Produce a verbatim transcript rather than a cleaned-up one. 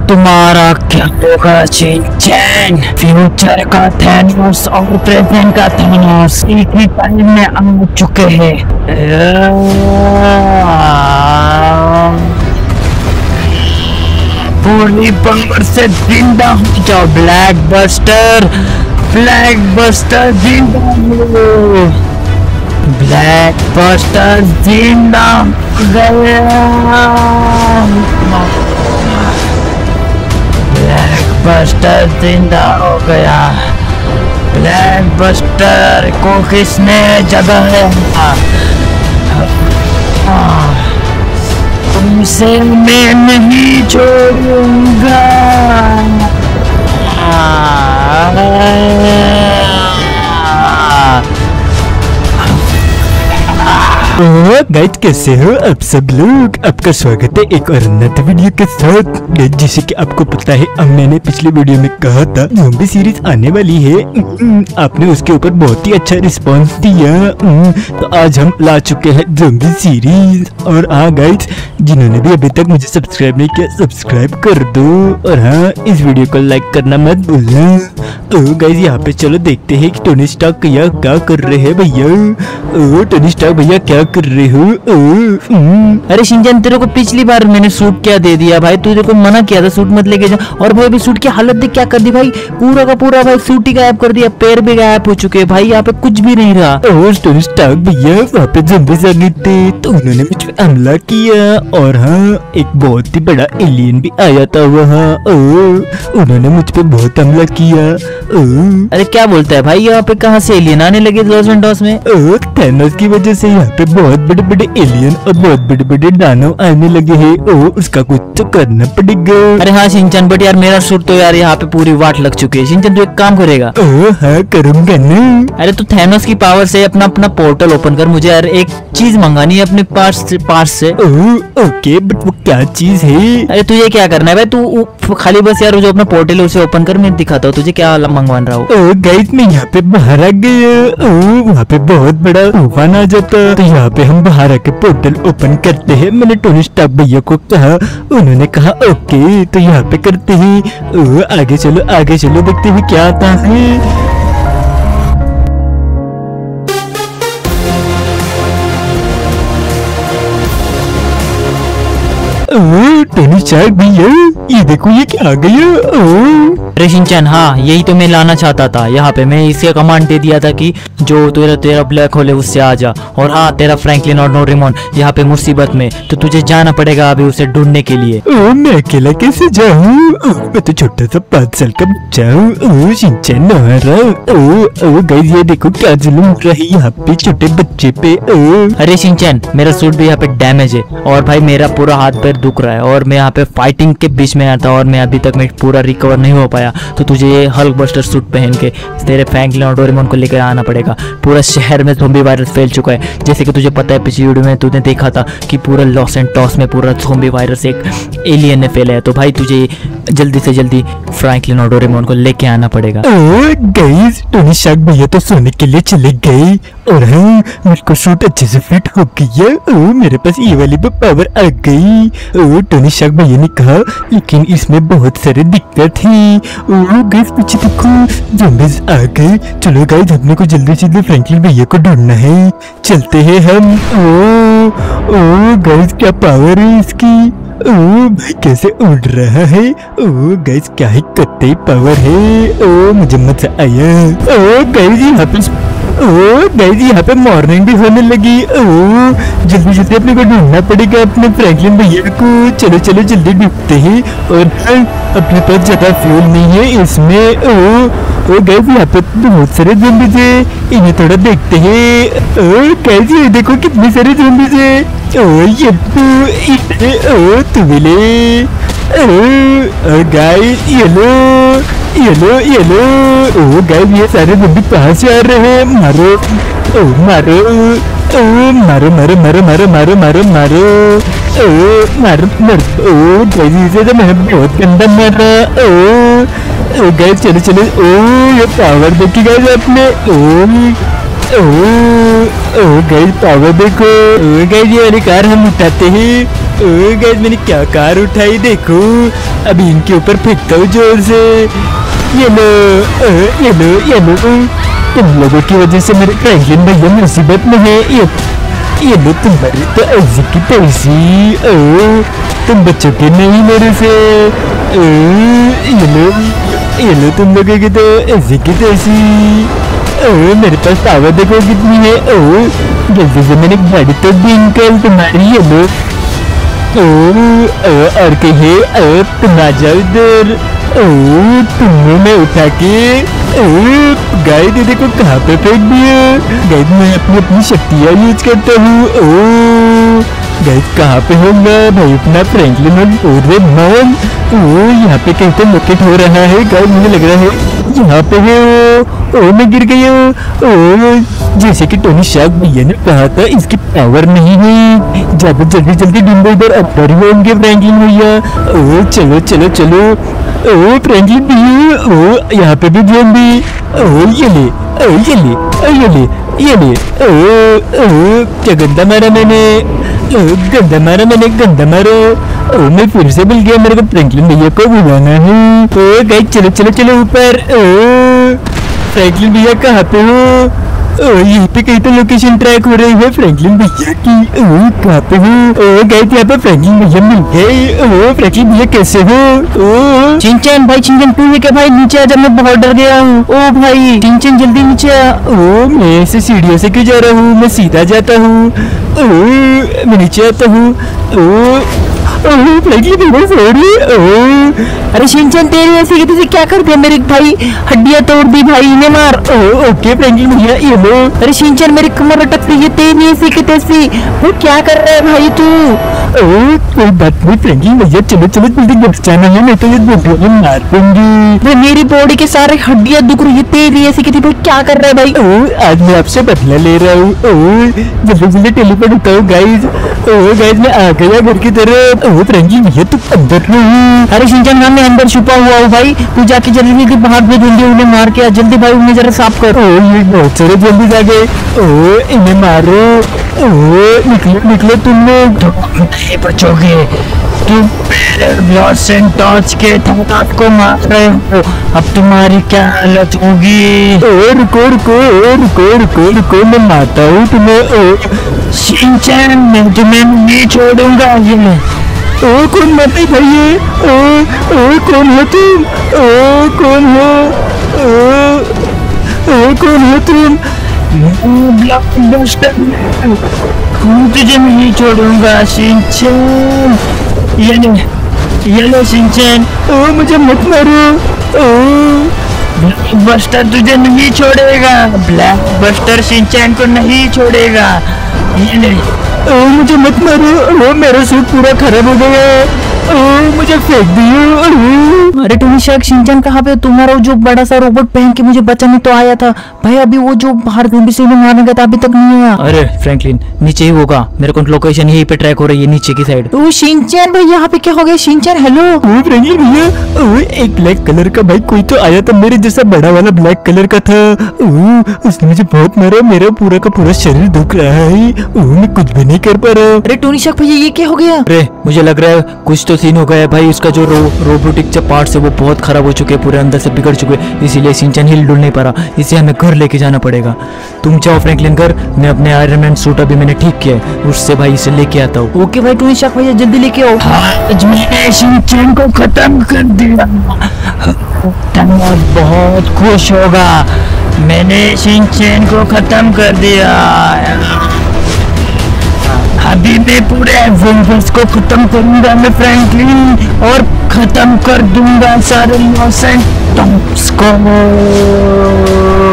तुम्हारा क्या होगा शिनचैन? फ्यूचर का थैनोस और प्रेजेंट का थैनोस एक ही टाइम में आ चुके हैं। पूरी पावर से जिंदा हो जाओ ब्लैक बस्टर, ब्लैक बस्टर जिंदा हो, ब्लैक बस्टर जिंदा गया, ब्लैक बस्टर जिंदा हो गया। ब्लैक बस्टर को किसने जगाया? तुमसे मैं नहीं छोड़ूंगा। गाइस कैसे हो आप सब लोग? आपका स्वागत है एक और नई वीडियो के साथ। जैसे कि आपको पता है अब मैंने पिछली वीडियो में कहा था ज़ॉम्बी सीरीज आने वाली है। आपने उसके ऊपर बहुत ही अच्छा रिस्पांस दिया, तो आज हम ला चुके हैं ज़ॉम्बी सीरीज। और हाँ गाइस, जिन्होंने भी अभी तक मुझे सब्सक्राइब नहीं किया सब्सक्राइब कर दो, और हाँ इस वीडियो को लाइक करना मत भूलना। तो गाइस यहाँ पे चलो देखते हैं कि टोनी स्टार्क भैया क्या कर रहे हैं। भैया टोनी स्टार्क भैया क्या कर रहे हो? अरे शिनचैन, तेरे को पिछली बार मैंने सूट क्या दे दिया भाई? तुझे को मना किया था सूट मत लेके जा, और भाई अभी सूट की हालत देख क्या कर दी भाई। पूरा का पूरा भाई सूट ही गायब कर दिया, पैर भी गायब हो चुके भाई, यहाँ पे कुछ भी नहीं रहा। और टोनी स्टार्क भैया वहाँ पे ज़ॉम्बीज़ आ गए थे तो उन्होंने मुझ पे हमला किया, और हाँ एक बहुत ही बड़ा एलियन भी आया था वहाँ, उन्होंने मुझ पे बहुत हमला किया। अरे क्या बोलता है भाई, यहाँ पे कहाँ से एलियन आने लगे लॉस एंटोस में? थैनोस की वजह से यहाँ पे बहुत बड़े बड़े एलियन और बहुत बड़े बड़े दानव आने लगे हैं। ओ उसका कुछ तो करना पड़ेगा। अरे हाँ शिनचैन, बट यार मेरा सूट तो यार यहाँ पे पूरी वाट लग चुकी है। शिनचैन तू एक काम करेगा? ओ हाँ करूँगा ना। अरे तू थैनोस की पावर से अपना अपना पोर्टल ओपन कर, मुझे यार एक चीज मंगानी है अपने पास से, पास से। ओ ओके, बट वो क्या चीज है? अरे तुझे क्या करना है भाई, तू खाली बस यार जो अपना पोर्टल है उसे ओपन कर, मैं दिखाता हूँ तुझे क्या मंगवान रहा हूँ। ओ गाइस मैं यहाँ पे बाहर आ गया। ओ वहाँ पे बहुत बड़ा तूफान आ जाता, तो यहाँ पे हम बाहर आके पोर्टल ओपन करते हैं। मैंने टोनी स्टार्क भैया को कहा, उन्होंने कहा ओके, तो यहाँ पे करते हैं। ओ आगे चलो आगे चलो, देखते हैं क्या आता है। टोनी स्टार्क भैया ये देखो ये क्या आ गया। अरे शिनचैन, हाँ यही तो मैं लाना चाहता था। यहाँ पे मैं इसे कमांड दे दिया था कि जो तेरा तेरा ब्लैक होल है उससे आ जा, और हाँ तेरा फ्रैंकलिन और डोरेमोन यहाँ पे मुसीबत में, तो तुझे जाना पड़ेगा अभी उसे ढूंढने के लिए। ओ मैं अकेला कैसे जाऊँ? मैं तो छोटा सा पाँच साल का बच्चा हूँ। ओ शिनचैन नहारा। ओ ओ गाइस ये देखो क्या जुल्म हो रहा है यहाँ पे छोटे बच्चे पे। ओ अरे शिनचैन, मेरा सूट भी यहाँ पे डैमेज है, और भाई मेरा पूरा हाथ पैर दुख रहा है, और मैं यहाँ पे फाइटिंग के बीच में आया था, और मैं अभी तक मैं पूरा रिकवर नहीं हो पाया। तो तुझे ये हल्क बस्टर सूट पहन के तेरे फ्रैंकलिन और डोरेमोन को लेकर आना पड़ेगा। पूरा शहर में ज़ॉम्बी वायरस फैल चुका है, जैसे कि तुझे पता है पिछली वीडियो में तूने देखा था कि पूरा लॉस एंटोस में पूरा ज़ॉम्बी वायरस एक एलियन ने फैला है। तो भाई तुझे जल्दी से जल्दी फ्रैंकलिन और डोरेमोन को लेके आना पड़ेगा। ओ गाइस टोनी स्टार्क भैया तो सोने के लिए चले गए, और हाँ मेरे को सूट अच्छे से फिट हो गया। ओ मेरे पास ये वाली भी पावर आ गई। ओ टोनी स्टार्क भैया ने कहा लेकिन इसमें बहुत सारे दिक्कत है। ओ गाइस पीछे देखो ज़ॉम्बीज़ आ गए। चलो गाइस अपने को जल्दी से जल्दी फ्रैंकलिन भैया को ढूंढना है, चलते हैं हम। ओ ओ गाइस क्या पावर है इसकी। ओ भाई कैसे उड़ रहा है। ओ गाइस क्या ही कत्ते पावर है। ओ मुझे मजा आया। ओ गाइस यहाँ पे ओ गाइस यहाँ पे मॉर्निंग भी होने लगी। ओ जल्दी जल्दी अपने को ढूंढना पड़ेगा अपने फ्रैंकलिन भैया को। चलो चलो जल्दी ढूंढते हैं, और हाँ अपने पास ज्यादा फ्यूल नहीं है इसमें। ओ ओ गाइस यहाँ पे बहुत सारे ज़ॉम्बीज़ है, इन्हें थोड़ा देखते हैं। ओ गाइस ये देखो कितने सारे ज़ॉम्बीज़ है। ओ ये तो इतने ओ तू मिले। ओ गाइस ये लो ये लो ये लो। ओ गाइस ये सारे ज़ॉम्बी कहाँ से आ रहे हैं? मारो ओ मारो ओ मारो मारो मारो मारो मारो मारो मारो ओ मारो मारो। ओ गाइस इसे तो मैं बहुत गंदा मारा। ओ ओ गाइस चलो चलो। ओ ये पावर देखी गाइस आपने। ओ ओ ओ गाइस पावर देखो। ओ गाइस ये वाली कार हम उठाते हैं। ओ गाइस मैंने क्या कार उठाई देखो। अभी इनके ऊपर फेंकता हूँ जोर से। ये लो ओ, ये लो ये लो। तुम लोगों की वजह से मेरे फ्रैंकलिन भैया मुसीबत में है। ये ये लो तुम्हारी तो ऐसी की तैसी। ओ तुम बचोगे नहीं मेरे से। ओ ये लो ये लो तुम लोगों की तो ऐसी की तैसी। ओ मेरे पास पावर देखो कितनी है। ओ जल्दी से मैंने गाड़ी तो दी अंकल तुम्हारी। ये लो ओ, ओ और कहिए ओ तुम आ जाओ इधर। ओ तुमने मैं उठा के ओ गाय दे देखो कहाँ पे फेंक दिया। गाय मैं अपनी अपनी शक्तियाँ यूज करता हूँ। ओ गाय कहाँ पे होगा भाई अपना फ्रैंकलिन और रेमन। ओ यहाँ पे कहीं तो लोकेट हो रहा है। गाय मुझे लग रहा है यहाँ पे है। ओ, ओ मैं गिर गई हूँ। ओ जैसे कि टोनी शार्क भैया ने कहा था इसकी पावर नहीं है। ज्यादा जल्दी जल्दी ढूंढो इधर अंदर ही होंगे फ्रैंकलिन भैया। ओ चलो चलो चलो। ओ फ्रैंकलिन भैया ओ यहाँ पे भी ज़ॉम्बी। ओ ये ले ओ ये ले ओ ये ले ये ले। ओ ओ क्या गंदा मारा मैंने। ओ गंदा मारा मैंने गंदा मारो। ओ मैं फिर से मिल गया। मेरे को फ्रैंकलिन भैया को बुलाना है। ओ गाइस चलो चलो चलो ऊपर। ओ फ्रैंकलिन भैया कहाँ पे हो। ओ यहीं पे कहीं तो लोकेशन ट्रैक हो रही है फ्रैंकलिन भैया की। ओ कहाँ पे हो। ओ गाइस यहाँ पे फ्रैंकलिन भैया मिल गए। ओ फ्रैंकलिन भैया कैसे हो। ओ चिंचन भाई चिंचन तू है क्या भाई नीचे आ जा मैं बहुत डर गया हूँ। ओ भाई चिंचन जल्दी नीचे आ। ओ मैं ऐसे सीढ़ियों से क्यों जा रहा हूँ। मैं सीधा जाता हूँ। ओ मैं नीचे आता हूँ। ओ फ्रैंकलिन भैया सॉरी। ओ अरे शिनचैन तेरी ऐसी की तुझे क्या कर दिया मेरे भाई हड्डियां तोड़ दी भाई इन्हें मार। ओ ओके फ्रैंकलिन भैया ये लो। अरे शिनचैन मेरी कमर अटक रही है तेरी ऐसी की तैसी। वो क्या कर रहा है भाई तू। ओ कोई बात नहीं फ्रैंकलिन भैया चलो चलो जल्दी घर जाना है नहीं तो ये दोनों मार दूंगी। मेरी बॉडी के सारे हड्डियां दुख रही है तेरी ऐसी की थी भाई क्या कर रहा है भाई। ओ आज मैं आपसे बदला ले रहा हूँ। ओ जल्दी जल्दी टेलीपोर्ट होता हूँ गाइस। ओ गाइस मैं आ गया घर की तरफ। ओ फ्रैंकलिन भैया तुम अंदर नहीं। अरे शिनचैन हाँ मैं अंदर छुपा हुआ हूँ भाई तू जाके जल्दी जल्दी बाहर भेज देंगे उन्हें मार के जल्दी भाई उन्हें जरा साफ कर। ओ ये बहुत सारे जल्दी जा गए। ओ इन्हें मारो। ओ निकलो निकलो तुम लोग। नहीं बचोगे तुम मेरे टॉर्च के थकात को मार रहे हो। अब तुम्हारी क्या हालत होगी। ओ रुको रुको ओ रुको रुको रुको मैं मारता हूँ तुम्हें। ओ शिनचैन मैं तुम्हें नहीं छोड़ूंगा। ये ओ कौन मारते भैया। ओ ओ कौन हो तुम। ओ कौन हो। ओ ओ कौन हो तुम। ब्लॉकबस्टर मैं तुझे नहीं छोड़ूंगा शिनचैन। ये ले ये ले शिनचैन। ओ मुझे मत मारो। ओ ब्लॉकबस्टर तुझे नहीं छोड़ेगा। ब्लॉकबस्टर शिनचैन को नहीं छोड़ेगा। ये ले ओ मुझे मत मारो। ओ मेरा सूट पूरा खराब हो गया। ओ मुझे फेंक दियो। अरे टोनी शार्क शिनचैन कहाँ पे। तुम्हारा जो बड़ा सा रोबोट पहन के मुझे बचाने तो आया था भाई अभी वो जो बाहर ज़ॉम्बी से मारने गया था अभी तक नहीं आया। अरे फ्रैंकलिन नीचे ही होगा मेरे को लोकेशन यहीं पे ट्रैक हो रही है नीचे की साइड। ओ शिनचैन भाई यहाँ पे क्या हो गया। Shinchan hello. ओ फ्रैंकलिन भैया ओ एक ब्लैक कलर का भाई कोई तो आया था मेरे जैसा बड़ा वाला ब्लैक कलर का था। ओ उसने मुझे बहुत मारा। मेरा पूरा का पूरा शरीर दुख रहा है। ओ मैं कुछ भी नहीं कर पा रहा। अरे टोनी शार्क भैया ये क्या हो गया। अरे मुझे लग रहा है कुछ तो सीन हो गया है भाई। उसका जो रो, रोबोटिक जो पार्ट्स है वो बहुत खराब हो चुके हैं पूरे अंदर से बिगड़ चुके हैं इसीलिए शिनचैन हिल डुल नहीं पा रहा। इसे हमें घर लेके जाना पड़ेगा। तुम जाओ फ्रैंकलिन घर मैं अपने आयरन मैन सूट अभी मैंने ठीक किया है उससे भाई इसे लेके आता हूँ। ओके भाई टोनी शार्क भैया जल्दी लेके आओ। आज मैंने शिनचैन को खत्म कर दिया। बहुत खुश होगा मैंने शिनचैन को खत्म कर दिया। अभी मैं पूरे एवेंजर्स को खत्म करूंगा मैं फ्रैंकलिन और खत्म कर दूंगा सारे लॉस एंड टॉप्स को।